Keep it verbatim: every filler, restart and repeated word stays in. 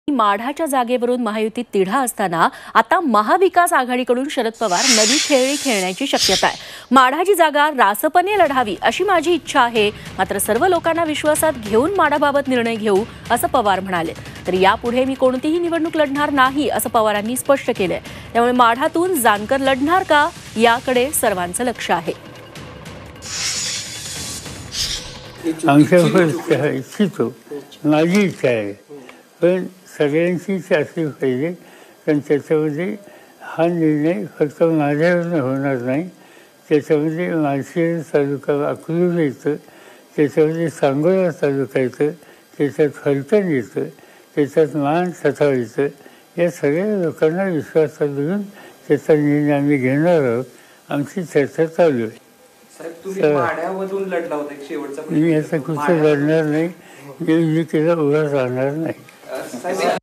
माढाच्या जागेवरून महायुतीत तिढा असताना आता महाविकास आघाडीकडून शरद पवार नवी खेळी खेळण्याची शक्यता आहे। माढाची जागा रासपने लढावी अशी माझी इच्छा आहे, मात्र सर्व लोकांना विश्वासात घेऊन माढाबाबत निर्णय घेऊ असं पवार म्हणाले। तर यापुढे मी कोणतीही निवडणूक लढणार नाही असं पवारांनी स्पष्ट केलंय। त्यामुळे माढातून जानकर लढणार का याकडे सर्वांचं लक्ष आहे। इच्छितो माझी इच्छा आहे, पण सगळ्यांचीच असली पाहिजे। पण त्याच्यामध्ये हा निर्णय फक्त माझ्यावरनं होणार नाही, त्याच्यामध्ये माळशिरस तालुका अकलूज येतं, त्याच्यामध्ये सांगोला तालुका येतं, त्याच्यात फलटण येतं, त्याच्यात मान सथाळ येतं। या सगळ्या लोकांना विश्वासात घेऊन त्याचा निर्णय आम्ही घेणार आहोत। आमची चर्चा चालू आहे। मी याचा कुठं लढणार नाही, मी केलं उभा राहणार नाही।